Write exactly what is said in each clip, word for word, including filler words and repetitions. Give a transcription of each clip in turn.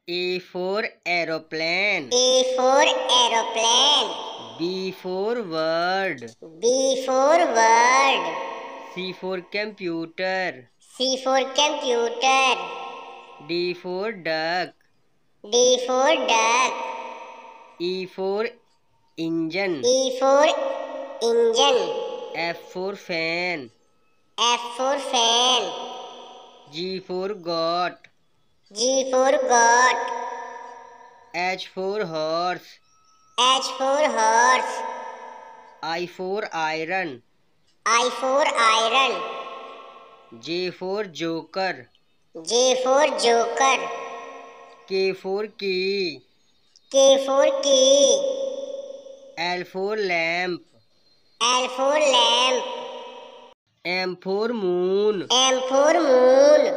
A for aeroplane. A for aeroplane. B for word. B for word. C for computer. C for computer. D for duck. D for duck. E for engine. E for engine. F for fan. F for fan. G for goat. G for goat. H for horse. H for horse. I for iron. I for iron. J for joker. J for joker. K for key. K for key. L for lamp. L for lamp. M for moon. M for moon.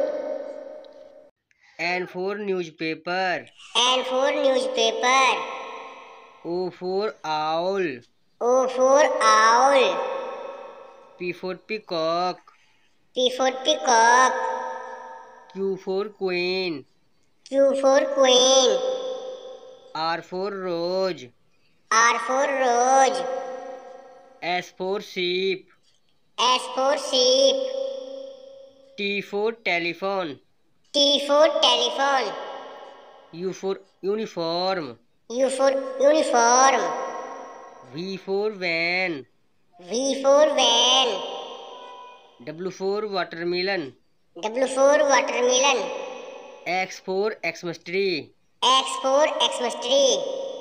N for newspaper. N for newspaper. O for owl. O for owl. P for peacock. P for peacock. Q for queen. Q for queen. R for rose. R for rose. S for sheep. S for sheep. T for telephone. T for telephone. U for uniform. U for uniform. V for van. V for van. W for watermelon. W for watermelon. X for Xmas tree. X for Xmas tree.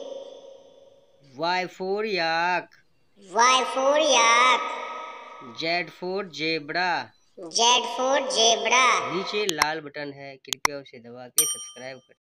Y for yak. Y for yak. Z for zebra. Z for zebra. नीचे लाल button है, कृपया उसे दबा के subscribe करें।